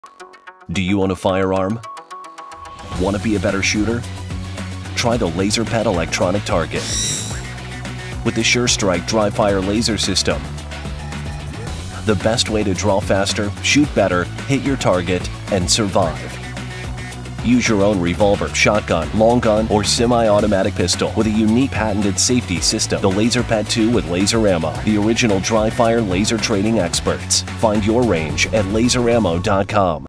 Do you own a firearm? Want to be a better shooter? Try the LaserPad electronic target. With the SureStrike dry-fire laser system, the best way to draw faster, shoot better, hit your target, and survive. Use your own revolver, shotgun, long gun, or semi-automatic pistol with a unique patented safety system. The LaserPad 2 with laser ammo, the original dry-fire laser training experts. Find your range at laserammo.com.